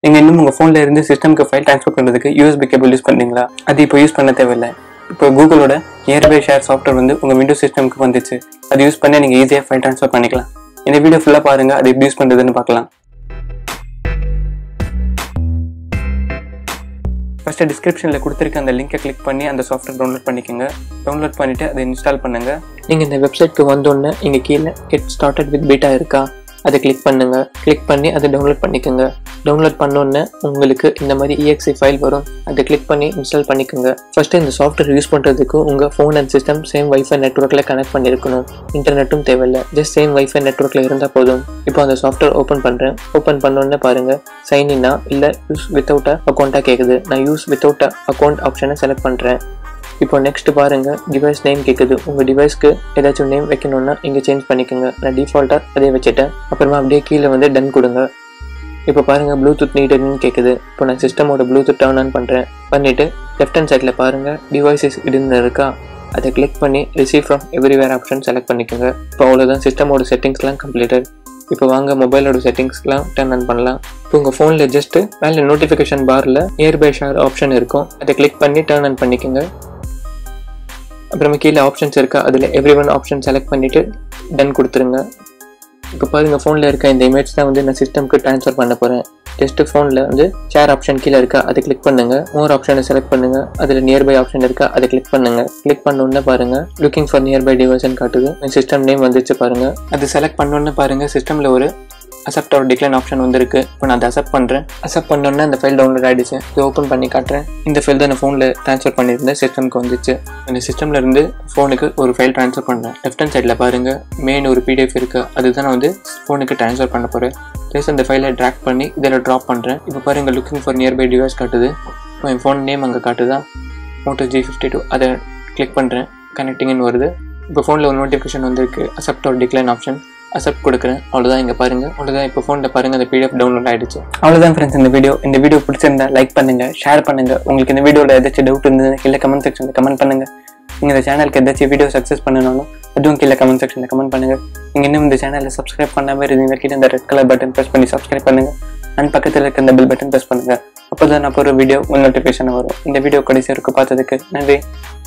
நீங்கள் இன்னும் உங்கள் ஃபோனில் இருந்து சிஸ்டம்க்கு ஃபைல் ட்ரான்ஸ்ஃபர் பண்ணுறதுக்கு யூஎஸ்பி கேபிள் யூஸ் பண்ணுறீங்களா? அது இப்போ யூஸ் பண்ண தேவையில்லை. இப்போ கூகுளோட நியர்பை ஷேர் சாஃப்ட்வேர் வந்து உங்கள் விண்டோஸ் சிஸ்டம்க்கு வந்துச்சு. அது யூஸ் பண்ணி நீங்கள் ஈஸியாக ஃபைல் ட்ரான்ஸ்ஃபர் பண்ணிக்கலாம். இந்த வீடியோ ஃபுல்லாக பாருங்கள், அது எப்படி யூஸ் பண்ணுறதுன்னு பார்க்கலாம். ஃபஸ்ட்டு டிஸ்கிரிப்ஷனில் கொடுத்துருக்க அந்த லிங்கை கிளிக் பண்ணி அந்த சாஃப்ட்வேர் டவுன்லோட் பண்ணிக்கோங்க. டவுன்லோட் பண்ணிவிட்டு அதை இன்ஸ்டால் பண்ணுங்கள். நீங்கள் இந்த வெப்சைட்க்கு வந்தோடனே இங்கே கீழே கெட் ஸ்டார்டட் வித் பீட்டா இருக்கா, அதை கிளிக் பண்ணுங்கள். கிளிக் பண்ணி அதை டவுன்லோட் பண்ணிக்கோங்க. டவுன்லோட் பண்ணோன்னே உங்களுக்கு இந்த மாதிரி EXE ஃபைல் வரும். அதை கிளிக் பண்ணி இன்ஸ்டால் பண்ணிக்கோங்க. ஃபஸ்ட்டு இந்த சாஃப்ட்வேர் யூஸ் பண்ணுறதுக்கு உங்கள் phone and system same wifi நெட்ஒர்க்கில் கனெக்ட் பண்ணியிருக்கணும். இன்டர்நெட்டும் தேவையில்லை, ஜஸ்ட் சேம் வைஃபை நெட்ஒர்க்கில் இருந்தால் போதும். இப்போ அந்த சாஃப்ட்வேர் ஓப்பன் பண்ணுறேன். ஓப்பன் பண்ணோன்னே பாருங்கள், சைன்இன்னா இல்லை யூஸ் வித்தவுட் அக்கௌண்ட்டாக கேட்குது. நான் யூஸ் வித்தவுட் அக்கௌண்ட் ஆப்ஷனை செலக்ட் பண்ணுறேன். இப்போ நெக்ஸ்ட் பாருங்கள், டிவைஸ் நேம் கேட்குது. உங்கள் டிவைஸ்க்கு ஏதாச்சும் நேம் வைக்கணுன்னா இங்கே சேஞ்ச் பண்ணிக்கோங்க. நான் டிஃபால்ட்டாக அதே வச்சுட்டேன். அப்புறமா அப்படியே கீழே வந்து டன் கொடுங்க. இப்போ பாருங்கள், ப்ளூடூத் நீடட்னு கேட்குது. இப்போ நான் சிஸ்டமோட ப்ளூடூத் டர்ன் ஆன் பண்ணுறேன். பண்ணிவிட்டு லெஃப்ட் ஹேண்ட் சைடில் பாருங்கள், டிவைசஸ் இதுன்னு இருக்கா, அதை கிளிக் பண்ணி receive from everywhere option select பண்ணிக்கோங்க. இப்போ அவ்வளோதான், சிஸ்டமோட செட்டிங்ஸ்லாம் கம்ப்ளீட்டட். இப்போ வாங்க மொபைலோட செட்டிங்ஸ்லாம் டர்ன் ஆன் பண்ணலாம். இப்போ உங்கள் ஃபோனில் ஜஸ்ட்டு மேலே நோட்டிஃபிகேஷன் பாரில் நியர்பை ஷேர் ஆப்ஷன் இருக்கும். அதை கிளிக் பண்ணி டர்ன் ஆன் பண்ணிக்கோங்க. அப்புறமா கீழே ஆப்ஷன்ஸ் இருக்கா, அதில் எவ்ரி1 ஆப்ஷன் செலக்ட் பண்ணிவிட்டு டன் கொடுத்துருங்க. இப்போ பாருங்கள், ஃபோனில் இருக்க இந்த இமேஜ் தான் வந்து நான் சிஸ்டம்க்கு ட்ரான்ஸ்ஃபர் பண்ண போகிறேன். ஜஸ்ட்டு ஃபோனில் வந்து ஷேர் ஆப்ஷன் கீழே இருக்கா, அதை கிளிக் பண்ணுங்கள். மோர் ஆப்ஷனை செலக்ட் பண்ணுங்கள். அதில் நியர்பை ஆப்ஷன் இருக்கா, அதை கிளிக் பண்ணுங்கள். கிளிக் பண்ணோன்னே பாருங்கள், லுக்கிங் ஃபார் நியர்பை டிவைஸ்ன்னு காட்டுது. சிஸ்டம் நேம் வந்துச்சு பாருங்கள். அது செலக்ட் பண்ணோன்னே பாருங்கள், சிஸ்டமில் ஒரு அக்செப்ட் ஆர் டிக்ளைன் ஆப்ஷன் வந்துருக்கு. இப்போ நான் அதை அக்செப்ட் பண்ணுறேன். அக்செப்ட் பண்ணோன்னே அந்த ஃபைல் டவுன்லோட் ஆகிடுச்சு. இது ஓப்பன் பண்ணி காட்டுறேன். இந்த ஃபைல் தான் நான் ஃபோனில் ட்ரான்ஸ்ஃபர் பண்ணியிருந்தேன், சிஸ்டம்க்கு வந்துச்சு. இந்த சிஸ்டமில் இருந்து ஃபோனுக்கு ஒரு ஃபைல் ட்ரான்ஸ்ஃபர் பண்ணுறேன். லெஃப்ட் ஹேண்ட் சைடில் பாருங்கள், மெயின் ஒரு PDF இருக்குது. அதுதான் நான் வந்து ஃபோனுக்கு ட்ரான்ஸ்ஃபர் பண்ண போகிறேன். ப்ளஸ் அந்த ஃபைலை ட்ராக் பண்ணி இதில் ட்ராப் பண்ணுறேன். இப்போ பாருங்கள், லுக்கிங் ஃபார் நியர்பை டிவைஸ் காட்டுது. இப்போ என் ஃபோன் நேம் அங்கே காட்டுதா, Moto G52. அதை கிளிக் பண்ணுறேன். கனெக்டிங்னு வருது. இப்போ ஃபோனில் ஒரு நோட்டிஃபிகேஷன் வந்துருக்கு, accept or decline option. Accept கொடுக்குறேன். அவ்வளோதான், இங்கே பாருங்கள். அவ்வளோதான், இப்போ ஃபோனில் பாருங்கள், அந்த PDF டவுன்லோட் ஆகிடுச்சு. அவ்வளோதான் ஃப்ரெண்ட்ஸ், இந்த வீடியோ பிடிச்சிருந்தா லைக் பண்ணுங்கள், ஷேர் பண்ணுங்கள். உங்களுக்கு இந்த வீடியோவில் ஏதாச்சும் டவுட் இருந்ததுன்னு கீழே கமெண்ட் செக்ஷனில் கமெண்ட் பண்ணுங்கள். நீங்கள் இந்த சேனலுக்கு ஏதாச்சும் வீடியோ சக்ஸஸ் பண்ணணும், அதுவும் கீழே கமெண்ட் செக்ஷனில் கமெண்ட் பண்ணுங்கள். நீங்கள் இன்னும் இந்த சேனலில் சப்ஸ்கிரைப் பண்ணாமல் இருந்தீங்க, கீழே இந்த ரெட் கலர் பட்டன் ப்ரெஸ் பண்ணி சப்ஸ்கிரைப் பண்ணுங்கள். அண்ட் பக்கத்தில் இருக்க இந்த பெல் பட்டன் ப்ரெஸ் பண்ணுங்கள். அப்போ தான் நான் ஒரு வீடியோ நோட்டிஃபிகேஷன் வரும். இந்த வீடியோ கடைசி வரைக்கும் பார்த்ததுக்கு நன்றி.